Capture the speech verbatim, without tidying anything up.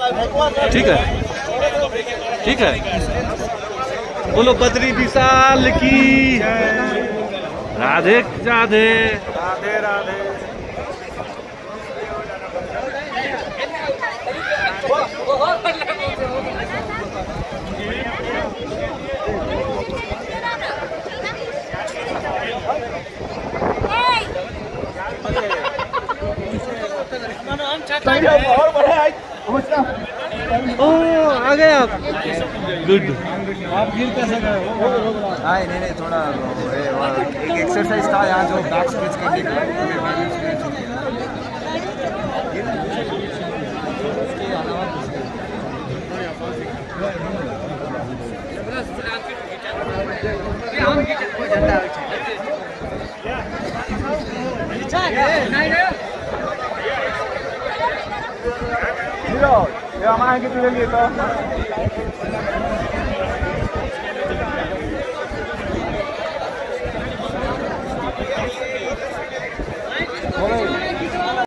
ठीक है, ठीक है। बोलो बद्री विशाल की। राधे राधे राधे राधे। और बढ़े ओ आ गए आप। गुड। आप गिर कैसे गए? नहीं नहीं नहीं थोड़ा एक एक्सरसाइज था यहाँ जो बैक स्ट्रेच करने का। Hero, ya main gitu lagi toh.